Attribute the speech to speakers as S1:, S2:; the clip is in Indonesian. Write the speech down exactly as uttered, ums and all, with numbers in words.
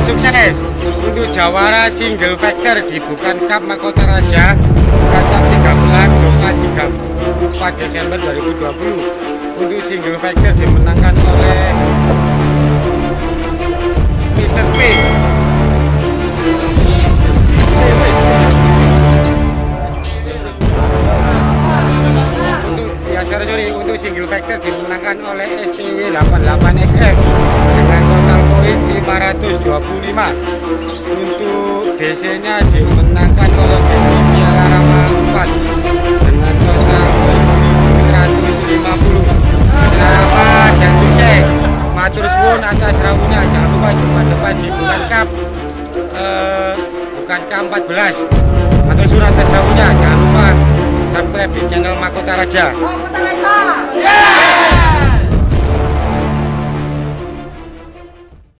S1: sukses untuk jawara single factor di Bukan Cup Mahkota Raja Bukan Cup tiga belas Jokan tiga puluh empat Desember dua ribu dua puluh. Untuk single factor dimenangkan oleh Mister P. Untuk ya sorry, sorry untuk single factor dimenangkan oleh S T W delapan delapan S F dengan total poin lima ratus dua puluh lima. Untuk D C-nya dimenangkan oleh Piala Rama empat dengan total poin seribu seratus lima puluh. Selamat dan sukses. Matur suwun atas rawuhnya. Jangan lupa jumpa depan di Bukan Cup eh, Bukan Cup empat belas. Matur suwun atas rawuhnya. Jangan lupa subscribe di channel Mahkota Raja.
S2: Mahkota Raja. Yeah!